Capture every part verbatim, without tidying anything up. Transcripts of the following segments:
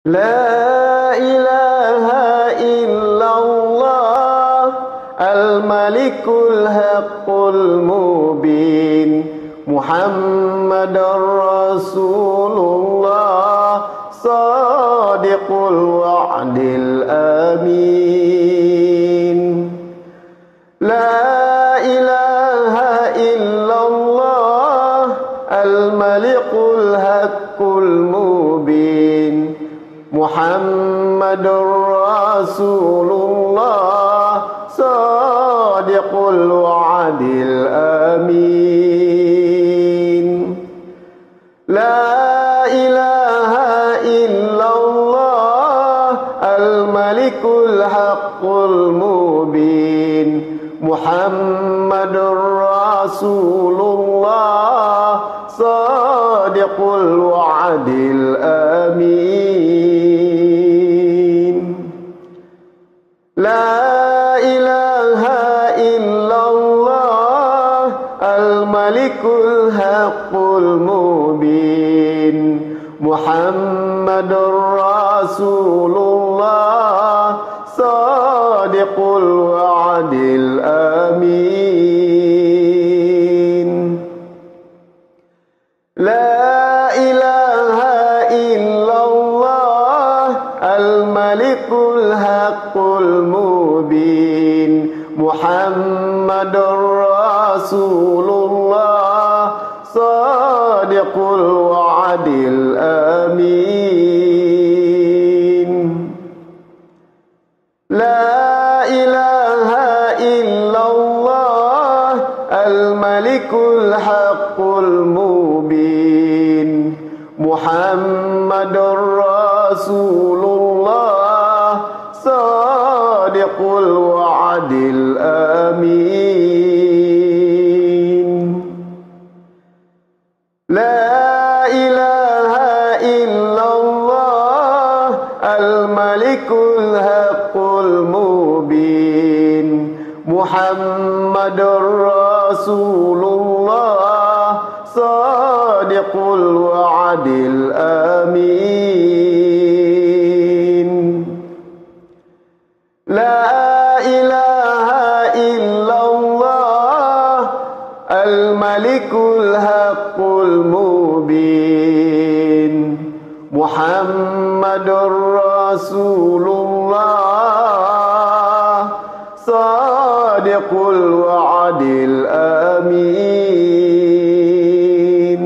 La ilaha illallah al-malikul haqqul mubin Muhammadar Rasulullah sadiqul wa'dil amin. La ilaha illallah al-malikul haqqul mubin Muhammadur Rasulullah sadiqul wa'dil amin. La ilaha illallah al-malikul haqqul mubin Muhammadur Rasulullah sadiqul wa'dil amin. La ilaha illallah al-malikul haqqul mubin Muhammadur Rasulullah sadiqul wa'dil amin. La ilaha illallah al-malikul haqqul mubin Muhammadur Rasulullah sadiqul wa'dil amin. La ilaha illallah al-malikul haqqul mubin Muhammadur Rasulullah sadiqul wa'dil amin. La ilaha illallah al-malikul haqqul mubin Muhammadur Rasulullah sadiqul wa'dil amin. La ilaha illallah al-malikul haqqul mubin Muhammadur Rasulullah sadiqul wa'dil amin.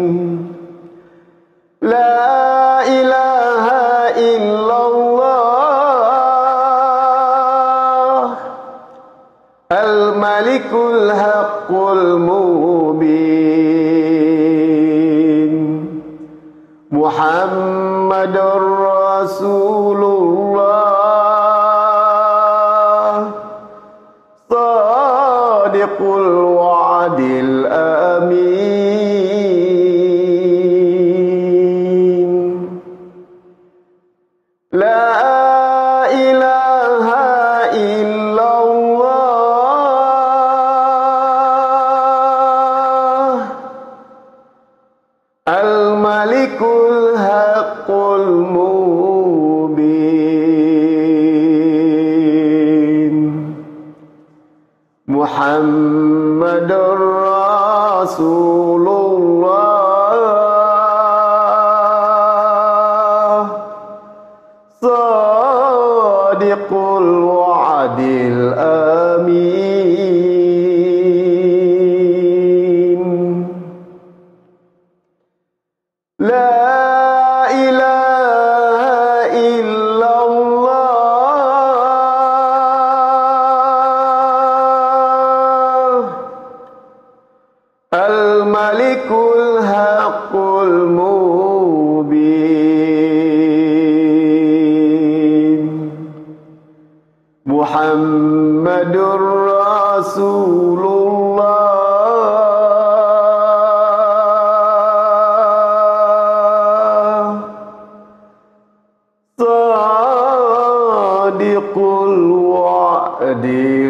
La ilaha illallah al-malikul haqqul mubin Muhammadur Rasulullah sadiqul wa'dil amin. La ilaha illallah al-malikul haqqul mubin Muhammadur Rasulullah sadiqul wa'dil amin. La ilaha illallah al-malikul haqqul mubin Muhammadur Rasulullah sadiqul wa'dil